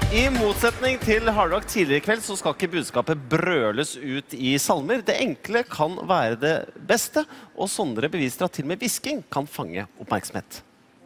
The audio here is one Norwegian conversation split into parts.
I motsetning til Hardrock tidligere I kveld, så skal ikke budskapet brøles ut I salmer. Det enkle kan være det beste, og Sondre beviser at til og med visking kan fange oppmerksomhet.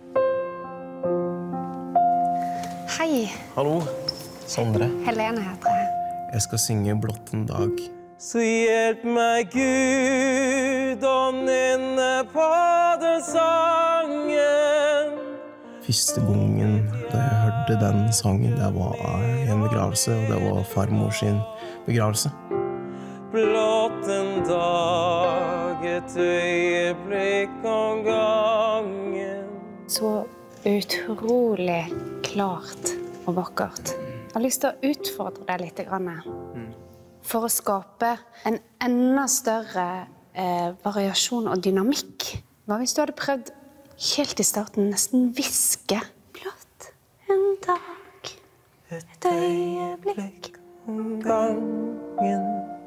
Hei. Hallo, Sondre. Helene heter jeg. Jeg skal synge Blått en dag. Så hjelp meg Gud å nynne på den sangen. Første gangen da jeg hørte den sangen, det var I en begravelse, og det var farmor sin begravelse. Blått en dag, et øyeblikk om gangen. Så utrolig klart og vakkert. Jeg har lyst til å utfordre deg litt for å skape en enda større variasjon og dynamikk. Hva hvis du hadde prøvd helt I starten nesten viske? Blått en dag, et øyeblikk om gangen.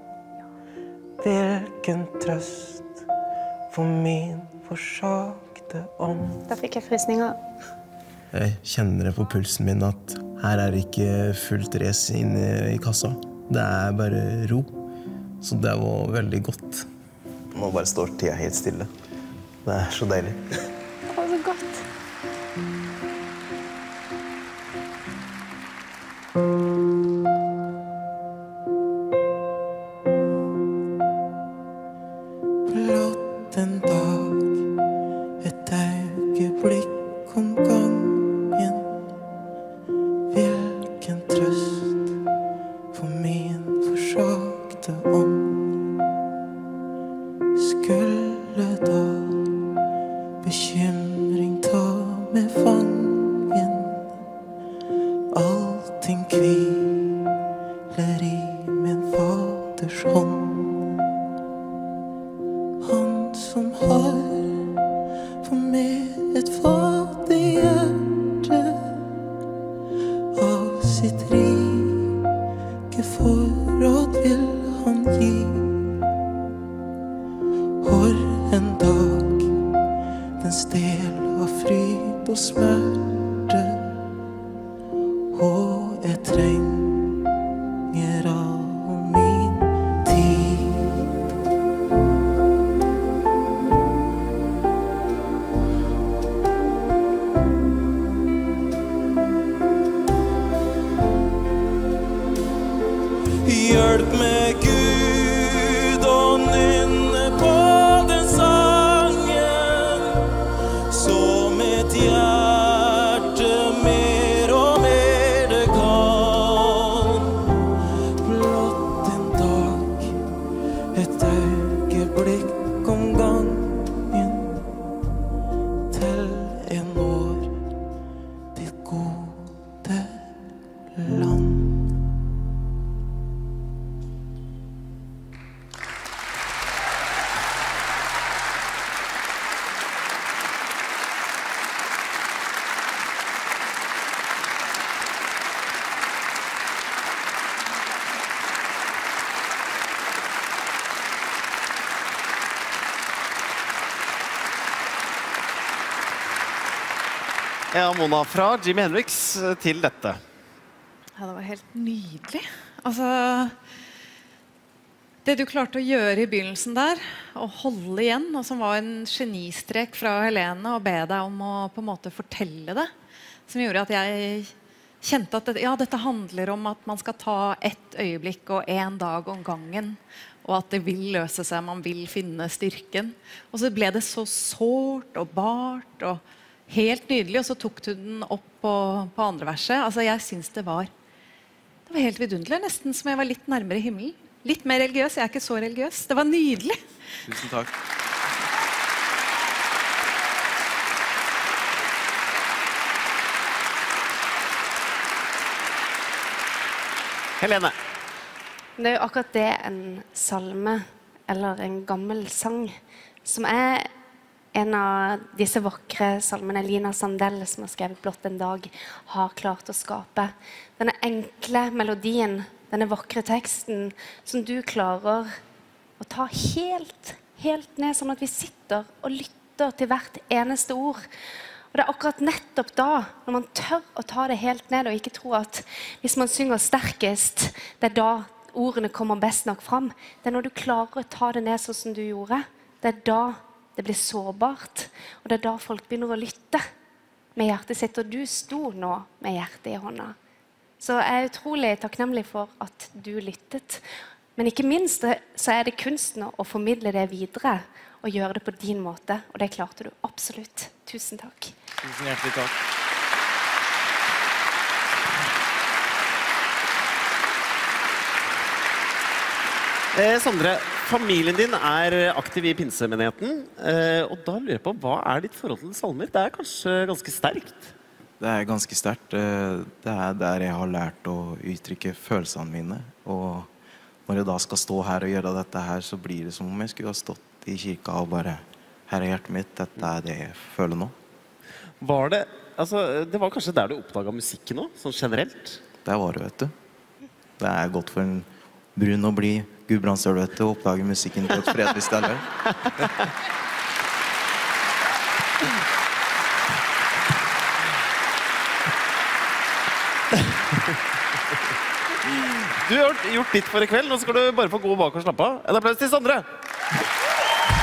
Hvilken trøst for min forsakte ånd. Da fikk jeg frysninger. Jeg kjenner det på pulsen min at her det ikke fullt race inne I kassa. Det bare ro. Så det var veldig godt. Nå bare står tida helt stille. Det så deilig. Det var så godt. Blått en dag, et øyeblikk om gangen. Hvilken trøst for min forsakte ånd. Skulle da bekymring ta med fangen. Allting hviler I min faders hånd. Han som har for meg et fattig hjerte av sitt rike forråd vil han gi. Hvor en dag den stel av fryd og smerte, og jeg trenger av min tid. Hjelp meg Gud å nynne på den sangen, så mitt hjerte mer og mer det kan. Blått en dag, et øyeblikk om gangen, til jeg når ditt gode land. Ja, Mona, fra Jimi Hendrix til dette. Ja, det var helt nydelig. Altså, det du klarte å gjøre I begynnelsen der, å holde igjen, og som var en genistrek fra Helene, og be deg om å på en måte fortelle det, som gjorde at jeg kjente at dette handler om at man skal ta ett øyeblikk og en dag om gangen, og at det vil løse seg, man vil finne styrken. Og så ble det så sårt og bart og helt nydelig, og så tok du den opp på andre verset. Altså, jeg synes det var helt vidunderlig, nesten som jeg var litt nærmere himmelen. Litt mer religiøs, jeg ikke så religiøs. Det var nydelig. Tusen takk. Helene. Det jo akkurat det en salme, eller en gammel sang, som en av disse vakre salmene Lina Sandell, som har skrevet Blått en dag, har klart å skape. Denne enkle melodien, denne vakre teksten, som du klarer å ta helt ned, sånn at vi sitter og lytter til hvert eneste ord. Og det akkurat nettopp da, når man tør å ta det helt ned, og ikke tro at hvis man synger sterkest, det da ordene kommer best nok fram. Det når du klarer å ta det ned sånn som du gjorde, det da det blir sårbart, og det da folk begynner å lytte med hjertet sitt, og du sto nå med hjertet i hånda. Så jeg utrolig takknemlig for at du lyttet. Men ikke minst så det kunsten å formidle det videre, og gjøre det på din måte, og det klarte du absolutt. Tusen takk. Tusen hjertelig takk. Sondre, familien din aktiv i pinsemenigheten, og da lurer jeg på, hva ditt forhold til salmer? Det kanskje ganske sterkt? Det ganske sterkt. Det der jeg har lært å uttrykke følelsene mine, og når jeg da skal stå her og gjøre dette her, så blir det som om jeg skulle ha stått i kirka og bare, her hjertet mitt, dette det jeg føler nå. Det var kanskje der du oppdaget musikken nå, sånn generelt? Det var det, vet du. Det godt for en brun og blid Gudbrandsdøl, vet du, å oppdage musikken på et fredelig sted. Du har gjort ditt for i kveld, nå skal du bare få gå bak og slappe av. En applaus til Sondre!